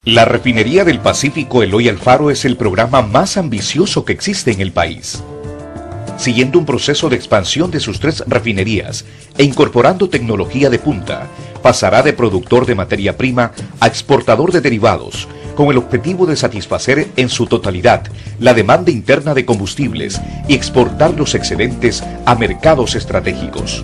La Refinería del Pacífico Eloy Alfaro es el programa más ambicioso que existe en el país. Siguiendo un proceso de expansión de sus 3 refinerías e incorporando tecnología de punta, pasará de productor de materia prima a exportador de derivados, con el objetivo de satisfacer en su totalidad la demanda interna de combustibles y exportar los excedentes a mercados estratégicos.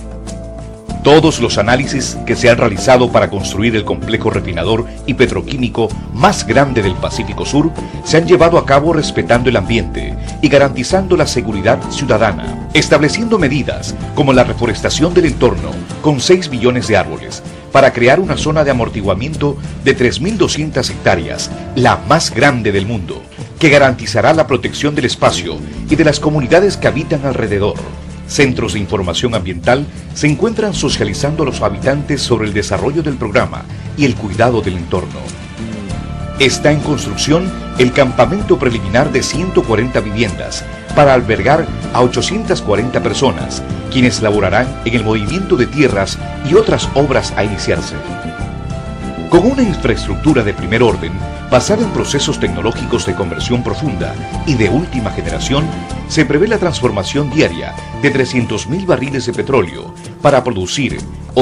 Todos los análisis que se han realizado para construir el complejo refinador y petroquímico más grande del Pacífico Sur se han llevado a cabo respetando el ambiente y garantizando la seguridad ciudadana, estableciendo medidas como la reforestación del entorno con 6 billones de árboles para crear una zona de amortiguamiento de 3.200 hectáreas, la más grande del mundo, que garantizará la protección del espacio y de las comunidades que habitan alrededor. Centros de información ambiental se encuentran socializando a los habitantes sobre el desarrollo del programa y el cuidado del entorno. Está en construcción el campamento preliminar de 140 viviendas para albergar a 840 personas, quienes laborarán en el movimiento de tierras y otras obras a iniciarse. Con una infraestructura de primer orden, basada en procesos tecnológicos de conversión profunda y de última generación, se prevé la transformación diaria de 300.000 barriles de petróleo para producir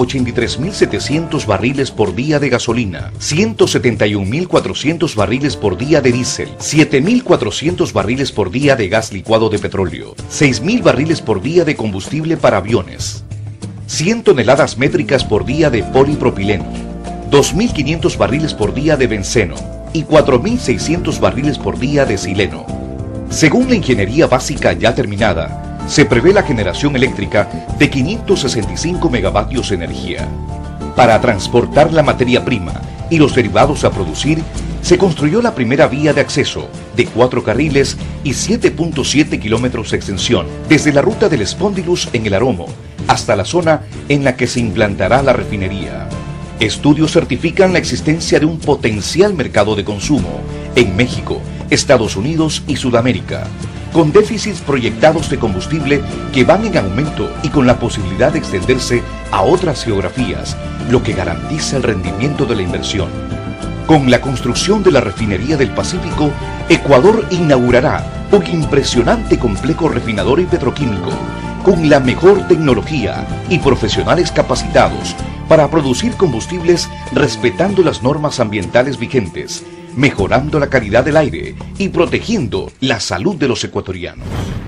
83.700 barriles por día de gasolina, 171.400 barriles por día de diésel, 7.400 barriles por día de gas licuado de petróleo, 6.000 barriles por día de combustible para aviones, 100 toneladas métricas por día de polipropileno, 2.500 barriles por día de benceno y 4.600 barriles por día de sileno. Según la ingeniería básica ya terminada, se prevé la generación eléctrica de 565 megavatios de energía. Para transportar la materia prima y los derivados a producir, se construyó la primera vía de acceso de 4 carriles y 7.7 kilómetros de extensión, desde la ruta del Spondylus en el Aromo hasta la zona en la que se implantará la refinería. Estudios certifican la existencia de un potencial mercado de consumo en México, Estados Unidos y Sudamérica, con déficits proyectados de combustible que van en aumento y con la posibilidad de extenderse a otras geografías, lo que garantiza el rendimiento de la inversión. Con la construcción de la Refinería del Pacífico, Ecuador inaugurará un impresionante complejo refinador y petroquímico, con la mejor tecnología y profesionales capacitados para producir combustibles respetando las normas ambientales vigentes, mejorando la calidad del aire y protegiendo la salud de los ecuatorianos.